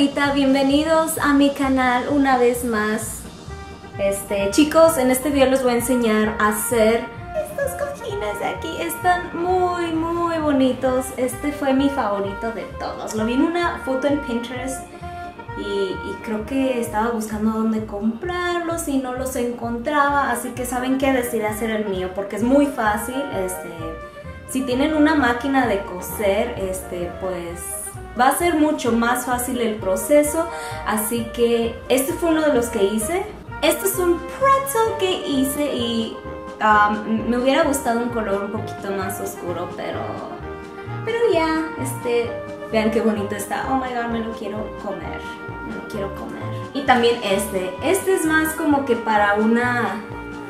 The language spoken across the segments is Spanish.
bonita, bienvenidos a mi canal una vez más. Chicos, en este video les voy a enseñar a hacer estos cojines de aquí. Están muy bonitos. Este fue mi favorito de todos. Lo vi en una foto en Pinterest y creo que estaba buscando dónde comprarlos y no los encontraba, así que saben que decidí hacer el mío porque es muy fácil. Si tienen una máquina de coser, pues va a ser mucho más fácil el proceso. Así que este fue uno de los que hice. Este es un pretzel que hice y me hubiera gustado un color un poquito más oscuro, pero ya, vean qué bonito está. Oh my god, me lo quiero comer. Me lo quiero comer. Y también este es más como que para una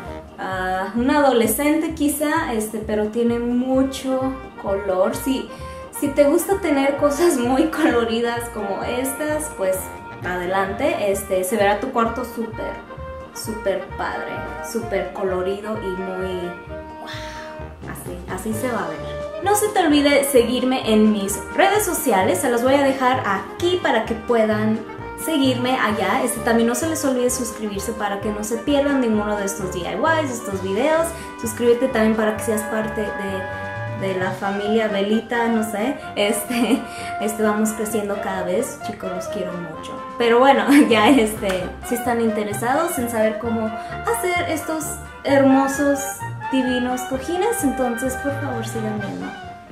adolescente quizá, pero tiene mucho color. Si te gusta tener cosas muy coloridas como estas, pues adelante. Se verá tu cuarto súper padre, súper colorido y muy wow, así se va a ver. No se te olvide seguirme en mis redes sociales, se las voy a dejar aquí para que puedan seguirme allá. También no se les olvide suscribirse para que no se pierdan ninguno de estos DIYs, estos videos. Suscríbete también para que seas parte de la familia Belita, no sé. Vamos creciendo cada vez, chicos, los quiero mucho. Pero bueno, ya si están interesados en saber cómo hacer estos hermosos, divinos cojines, entonces por favor sigan viendo.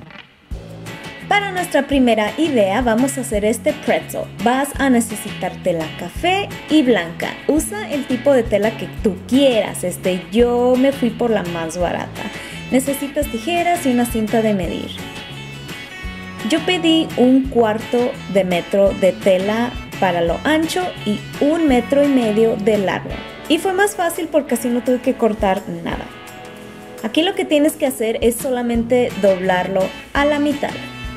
Para nuestra primera idea vamos a hacer este pretzel. Vas a necesitar tela café y blanca. Usa el tipo de tela que tú quieras. Yo me fui por la más barata. Necesitas tijeras y una cinta de medir. Yo pedí 1/4 de metro de tela para lo ancho y 1,5 metros de largo. Y fue más fácil porque así no tuve que cortar nada. Aquí lo que tienes que hacer es solamente doblarlo a la mitad.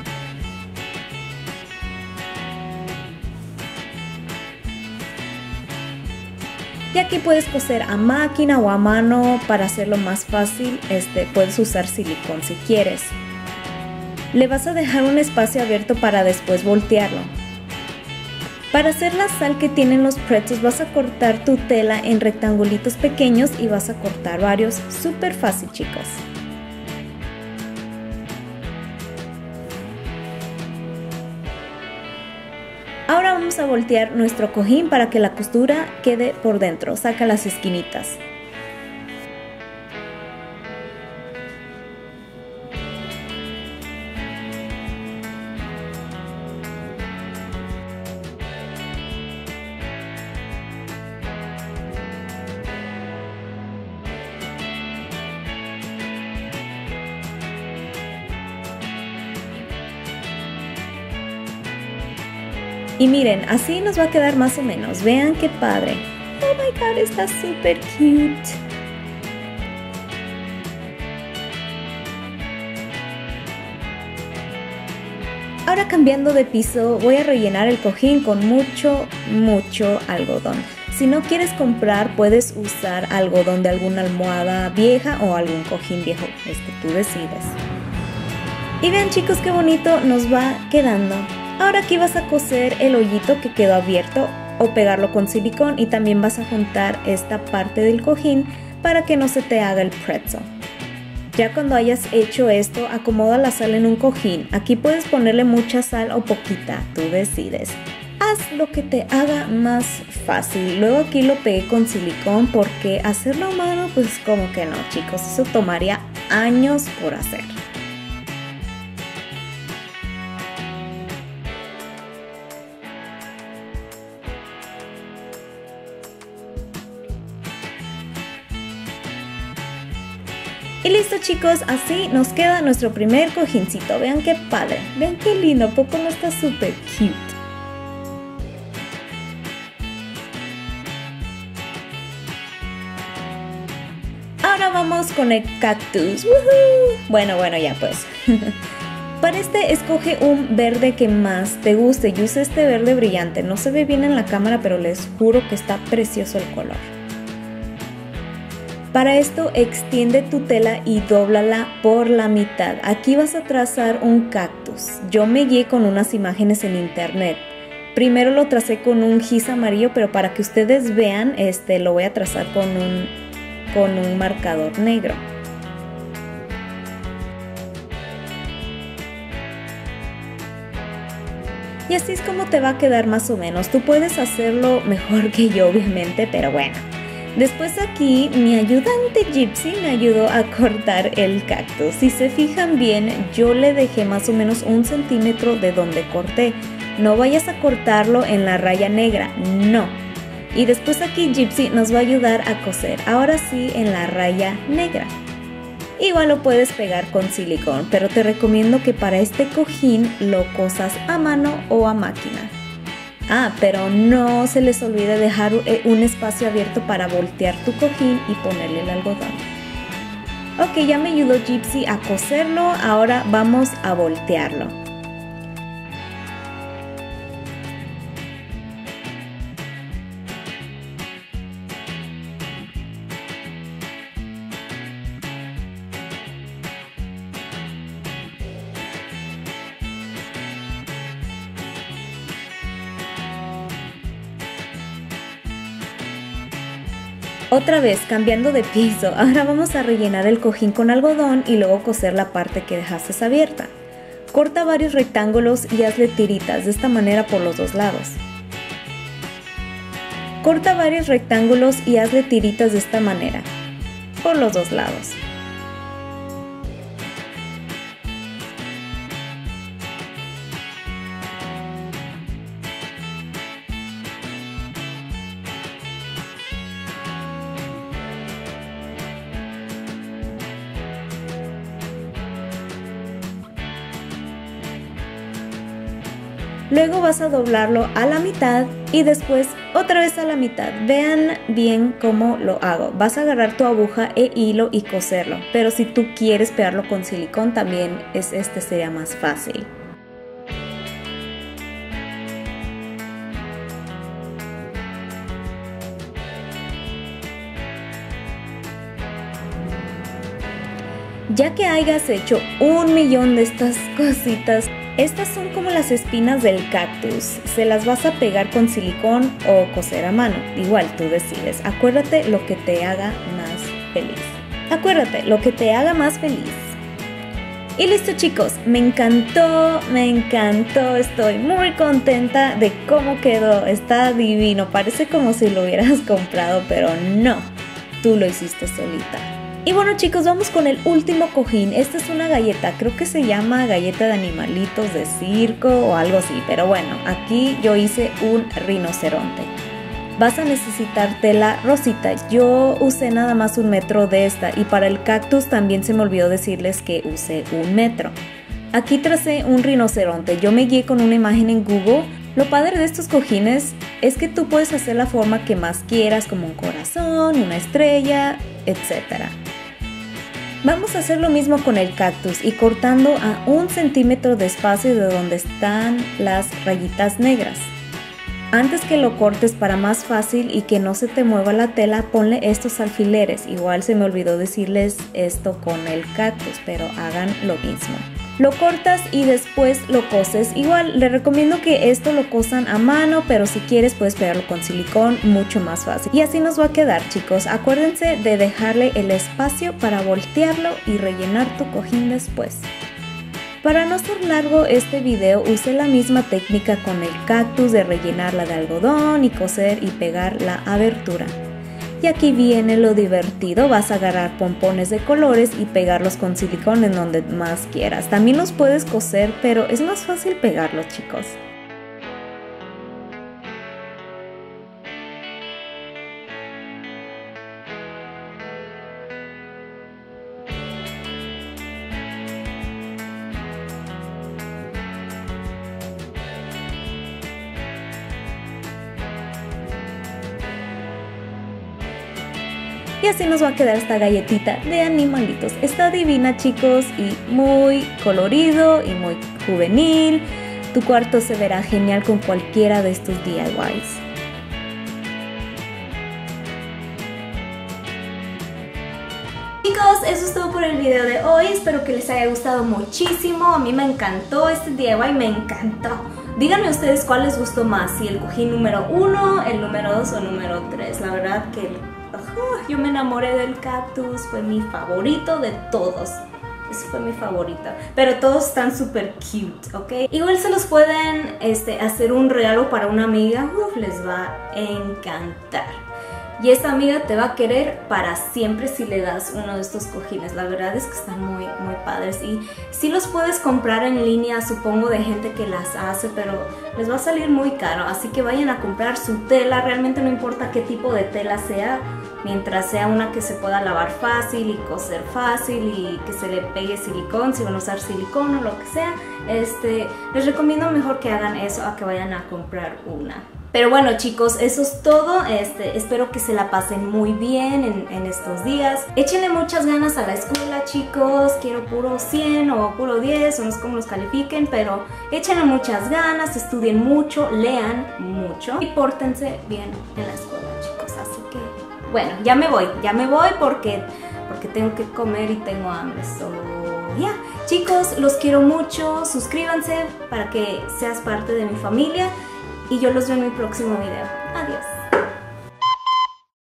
Y aquí puedes coser a máquina o a mano para hacerlo más fácil. Puedes usar silicón si quieres. Le vas a dejar un espacio abierto para después voltearlo. Para hacer la sal que tienen los pretzels vas a cortar tu tela en rectangulitos pequeños y vas a cortar varios. Súper fácil, chicos. Ahora vamos a voltear nuestro cojín para que la costura quede por dentro. Saca las esquinitas. Y miren, así nos va a quedar más o menos. Vean qué padre. Oh my god, está súper cute. Ahora cambiando de piso, voy a rellenar el cojín con mucho algodón. Si no quieres comprar, puedes usar algodón de alguna almohada vieja o algún cojín viejo. Tú decides. Y vean, chicos, qué bonito nos va quedando. Ahora aquí vas a coser el hoyito que quedó abierto o pegarlo con silicón y también vas a juntar esta parte del cojín para que no se te haga el pretzel. Ya cuando hayas hecho esto, acomoda la sal en un cojín. Aquí puedes ponerle mucha sal o poquita, tú decides. Haz lo que te haga más fácil. Luego aquí lo pegué con silicón porque hacerlo a mano, pues como que no, chicos, eso tomaría años por hacer. Y listo, chicos, así nos queda nuestro primer cojincito. Vean qué padre, vean qué lindo, ¿poco no está súper cute? Ahora vamos con el cactus. ¡Woohoo! Bueno, ya pues. Para escoge un verde que más te guste. Yo usé este verde brillante, no se ve bien en la cámara, pero les juro que está precioso el color. Para esto extiende tu tela y dóblala por la mitad. Aquí vas a trazar un cactus. Yo me guié con unas imágenes en internet. Primero lo tracé con un gis amarillo, pero para que ustedes vean, lo voy a trazar con un marcador negro. Y así es como te va a quedar más o menos. Tú puedes hacerlo mejor que yo, obviamente, pero bueno. Después aquí mi ayudante Gypsy me ayudó a cortar el cactus. Si se fijan bien, yo le dejé más o menos 1 centímetro de donde corté. No vayas a cortarlo en la raya negra, no. Y después aquí Gypsy nos va a ayudar a coser, ahora sí en la raya negra. Igual lo puedes pegar con silicón, pero te recomiendo que para este cojín lo cosas a mano o a máquina. Ah, pero no se les olvide dejar un espacio abierto para voltear tu cojín y ponerle el algodón. Ok, ya me ayudó Gypsy a coserlo, ahora vamos a voltearlo. Otra vez, cambiando de piso, ahora vamos a rellenar el cojín con algodón y luego coser la parte que dejaste abierta. Corta varios rectángulos y hazle tiritas de esta manera por los dos lados. Corta varios rectángulos y hazle tiritas de esta manera por los dos lados. Luego vas a doblarlo a la mitad y después otra vez a la mitad. Vean bien cómo lo hago. Vas a agarrar tu aguja e hilo y coserlo, pero si tú quieres pegarlo con silicón también sería más fácil. Ya que hayas hecho 1.000.000 de estas cositas, estas son como las espinas del cactus. Se las vas a pegar con silicón o coser a mano. Igual tú decides. Acuérdate lo que te haga más feliz. Acuérdate lo que te haga más feliz. Y listo chicos, me encantó, estoy muy contenta de cómo quedó. Está divino, parece como si lo hubieras comprado, pero no, tú lo hiciste solita. Y bueno chicos, vamos con el último cojín. Esta es una galleta, creo que se llama galleta de animalitos de circo o algo así. Pero bueno, aquí yo hice un rinoceronte. Vas a necesitar tela rosita. Yo usé nada más 1 metro de esta. Y para el cactus también se me olvidó decirles que usé 1 metro. Aquí tracé un rinoceronte. Yo me guié con una imagen en Google. Lo padre de estos cojines es que tú puedes hacer la forma que más quieras, como un corazón, una estrella, etc. Vamos a hacer lo mismo con el cactus y cortando a 1 centímetro de espacio de donde están las rayitas negras. Antes que lo cortes, para más fácil y que no se te mueva la tela, ponle estos alfileres. Igual se me olvidó decirles esto con el cactus, pero hagan lo mismo. Lo cortas y después lo coses. Igual les recomiendo que esto lo cosan a mano, pero si quieres puedes pegarlo con silicón, mucho más fácil. Y así nos va a quedar chicos. Acuérdense de dejarle el espacio para voltearlo y rellenar tu cojín después. Para no ser largo este video, usé la misma técnica con el cactus de rellenarla de algodón y coser y pegar la abertura. Y aquí viene lo divertido, vas a agarrar pompones de colores y pegarlos con silicón en donde más quieras. También los puedes coser, pero es más fácil pegarlos chicos. Y así nos va a quedar esta galletita de animalitos. Está divina chicos y muy colorido y muy juvenil. Tu cuarto se verá genial con cualquiera de estos DIYs. Chicos, eso es todo por el video de hoy. Espero que les haya gustado muchísimo. A mí me encantó este DIY, me encantó. Díganme ustedes cuál les gustó más, si el cojín número 1, el número 2 o número 3. La verdad que yo me enamoré del cactus, fue mi favorito de todos. Ese fue mi favorito. Pero todos están súper cute, ¿ok? Igual se los pueden hacer un regalo para una amiga. Uf, les va a encantar. Y esta amiga te va a querer para siempre si le das uno de estos cojines. La verdad es que están muy, muy padres. Y sí los puedes comprar en línea, supongo, de gente que las hace, pero les va a salir muy caro. Así que vayan a comprar su tela. Realmente no importa qué tipo de tela sea, mientras sea una que se pueda lavar fácil y coser fácil y que se le pegue silicón, si van a usar silicón o lo que sea. Les recomiendo mejor que hagan eso a que vayan a comprar una. Pero bueno, chicos, eso es todo. Espero que se la pasen muy bien en estos días. Échenle muchas ganas a la escuela, chicos. Quiero puro 100 o puro 10, o no sé cómo los califiquen, pero échenle muchas ganas, estudien mucho, lean mucho y pórtense bien en la escuela, chicos. Así que, bueno, ya me voy porque tengo que comer y tengo hambre. Ya, chicos, los quiero mucho. Suscríbanse para que seas parte de mi familia. Y yo los veo en mi próximo video. Adiós.